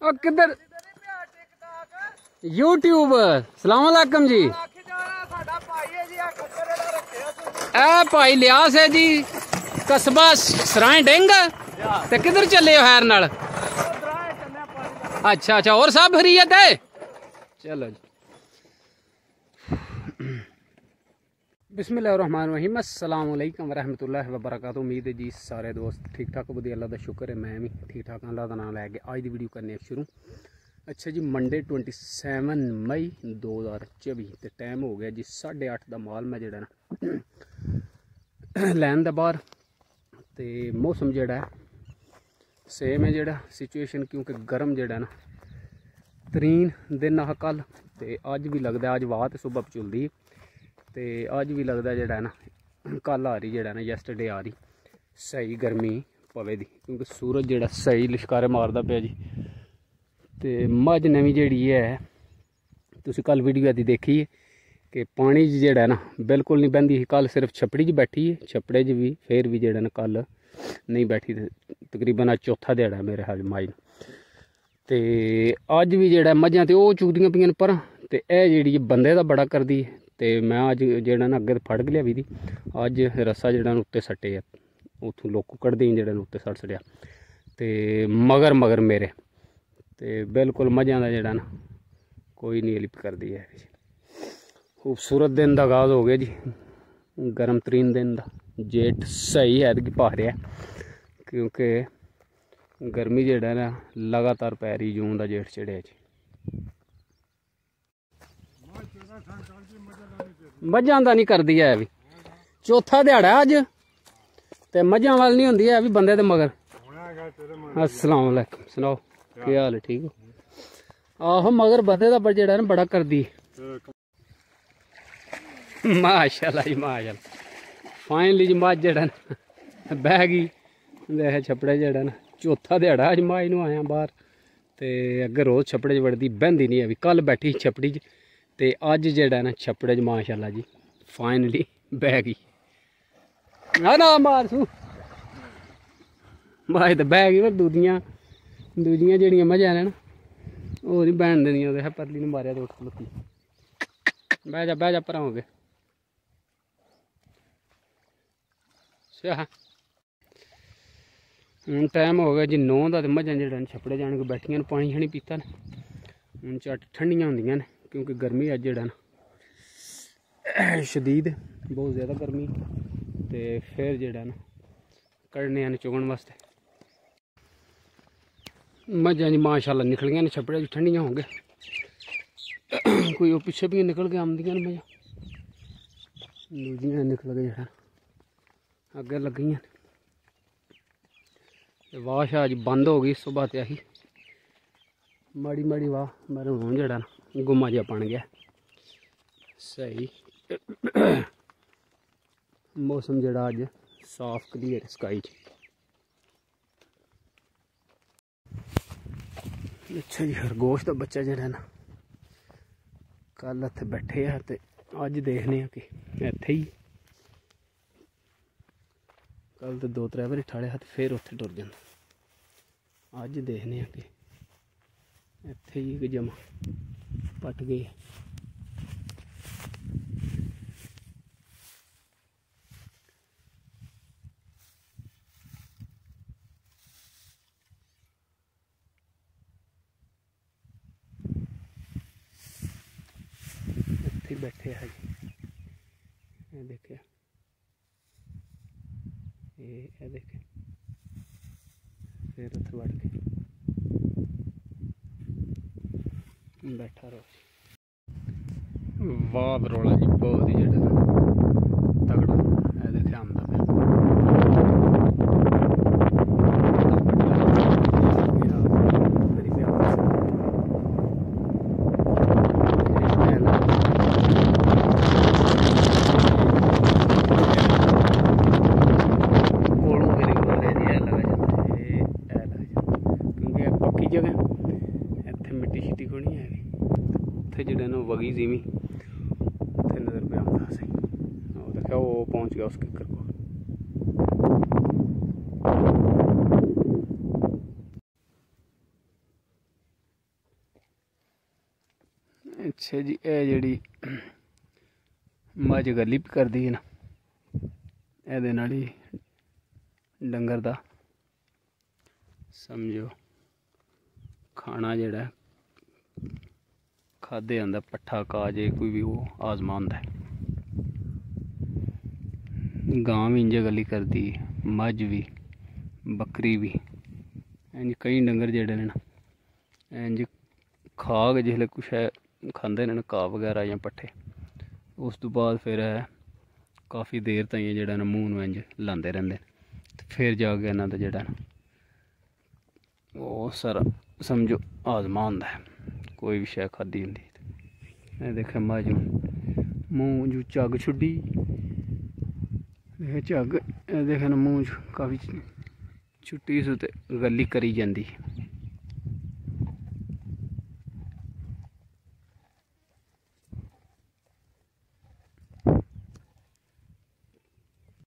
और किधर यूट्यूब सलाम अलैकुम जी। ए भाई लियास है जी कस्बा सराय डेंग ते किधर चले हो हैर नाल? अच्छा अच्छा और सब खरीयत है? चलो जी बिस्मिल्लाहिर्रहमानिर्रहीम अस्सलाम वालेकुम रहमतुल्लाहि व बरकातहू। उम्मीद है जी सारे दोस्त ठीक ठाक बदी अल्लाह का शुक्र है मैं भी ठीक ठाक अल्लाह का नाम लैके अज की वीडियो करने शुरू। अच्छा जी मंडे 27 मई 2024 तो टाइम हो गया जी 8:30 का माल मैं जड़ा ना लैन दा बाहर तो मौसम जड़ा है सेम है जड़ा सिचुएशन क्योंकि गर्म जड़ा ना तरीन दिन आ कल तो अज भी लगता अज वाह तो सुबह चलती तो अज भी लगता जड़ा ना कल आ रही जड़ा ना यस्टरडे आ रही सही गर्मी पवे दी क्योंकि सूरज जड़ा सही लिशकारे मारदा पिया जी। तो मझ नवी जी है तुसी कल वीडियो दी देखी है कि पानी जड़ा ना बिल्कुल नहीं बहती कल सिर्फ छपड़ी च बैठी है छपड़े च भी फिर भी जड़ा ना कल नहीं बैठी तकरीबन अज चौथा दिहाड़ा मेरे हाल माई तो अज भी जड़ा मझां तो चुकदियां पियां पर तो यह जी बंदे का बड़ा करदी है तो मैं अज जड़ा ना अगे फड़ के लिया दी अज रस्सा जड़ा उत्ते सट्टे उतों लोग कढ़दे जड़ा उत्ते सट सड़िया तो मगर मगर मेरे तो बिल्कुल मझां का जड़ा ना कोई नहीं हेल्प करती है। खूबसूरत दिन का आगाज़ हो गया जी गर्म तरीन दिन का जेठ सही है कि पा रहा क्योंकि गर्मी जड़ा ना लगातार पै रही जून का जेठ चढ़िया जी। मझां दा नहीं करदी है भी चौथा दिहाड़ा अज ते मझां वाल नहीं होंदी है भी बंदे ते मगर। अस्सलाम वालेकुम सुनाओ क्या हाल है ठीक हो? आहो मगर बंदे दा जड़ा ना बड़ा करदी माशाल्लाह जी माशाल्लाह फाइनली जी मझ जड़ा ना बह गई छपड़े जड़ा ना चौथा दिहाड़ा अज माई नूं आया बाहर तो अगर रोज़ छपड़े च वड़दी बहंदी नहीं अभी कल बैठी छपड़ी च ते अज जड़ा ना छपड़े च माशाल्लाह जी फाइनली बह गई ना मारसू माए तो बह गई पर दूजियां जड़ियां मझां ने ना वो नहीं बहन देनियां परली ने मारिया तो उठ लुकी बह जा भरा हो गए। हूँ टाइम हो गया जी 9 का तो मझां जड़ा छपड़े जाने को बैठिया पानी शानी पीता ने हूँ झट ठंडियां होंदियां ने क्योंकि गर्मी अज जड़ा ना शदीद बहुत ज़्यादा गर्मी तो फिर जड़ा ना कढ़ने ने चुगन वास्ते मझां जी माशाल्लाह निकलियां ने छपड़े ठंडियां हो गए कोई वो पिछे भी निकल के आमदियां मझां दूजियां निकल गए जड़ा अगे लगियां वाह शाह अज बंद हो गई सुबह तो आई माड़ी माड़ी वाह मेरे हूँ जड़ा ना गुम्मा जहा बन गया सही। मौसम जड़ा अज साफ क्लीयर स्काई अच्छा जी खरगोश का बच्चा जड़ा ना कल इत्थे बैठे है तो अज देखने कि इत्थे ही कल तो 2-3 बारी ठाड़े हाथ फिर उत्थे टुर जाता अज देखने कि इत्थे ही कि जमा पट गए। इत्थे बैठे है जी देखे ये देखे फिर उत्थे बढ़ के बैठा रहो वाह बरोला जी बहुत ही जड़ा तगड़ा है देखे आमदा जगह इत्थे मिट्टी शिट्टी खोनी है उत्थे जड़े ना वगी जिमी उत्थे नज़र पे आंदा सही देखा वो पहुँच गया उस किकर को। अच्छा जी, ये जिहड़ी मझ गली भी करदी है ना, एहदे नाल ही डंगर दा समझो खाना जिहड़ा खादे आंदा, पट्ठा काजे कोई भी वो आजमा होंदा है। गां भी इंज गली करदी, मझ भी, बकरी भी, इंज कई डंगर जेह्ड़े ने ना इंज खाग जिसलै कुछ खांदे ने घाह् वगैरा जां पट्ठे, उस तो बाद फिर काफ़ी देर ताईं जेह्ड़ा ना मूंह नूं इंज लांदे रैंह्दे न, फिर जाके इन्हां दा जेह्ड़ा ना ओह् सारा समझो हाजमा होंदा है, कोई भी शै खाद्धी होंदी। एह् दिक्खे मझ मूंह जू झग छुड्डी, झग दिक्खे ना मूंह च काफ़ी छुट्टी सु ते गली करी जंदी।